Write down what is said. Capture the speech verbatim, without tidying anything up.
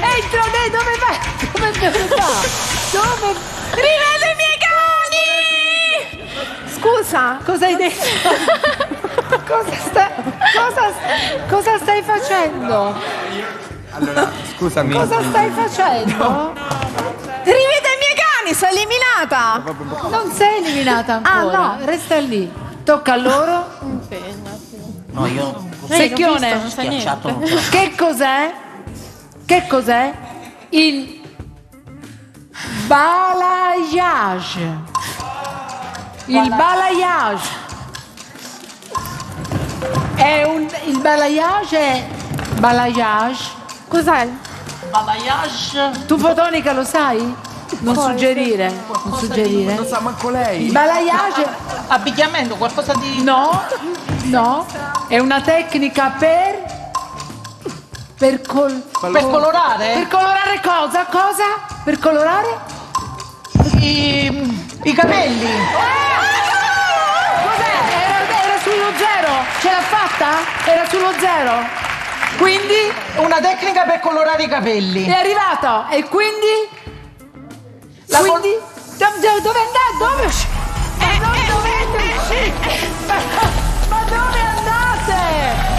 Entro, dai, dove vai? Dove, dove va? Dove? Rivedo i miei cani! Scusa, cosa hai detto? Cosa stai, cosa, cosa stai facendo? Allora, scusami. Cosa stai facendo? Rivedo i miei cani, sono eliminata! Non sei eliminata ancora. Ah, no. Resta lì. Tocca a loro. No, io Secchione. ho schiacciato. Non ce la- Che cos'è? Che cos'è? Il balayage. Il balayage. È un il balayage è balayage. Cos'è? Balayage. Tu fotonica lo sai? Non suggerire, non suggerire. Lo sa manco lei. Il balayage Abbigliamento, qualcosa di... no, no, è una tecnica per per col Per colorare? per colorare cosa? Cosa? Per colorare? I, i capelli. Cos'è? Era, era sullo zero. Ce l'ha fatta? Era sullo zero. Quindi Una tecnica per colorare i capelli. è arrivato. E quindi? La quindi? Do- do- dove andate? Dove? Ma non dovete uscire! Ma dove andate?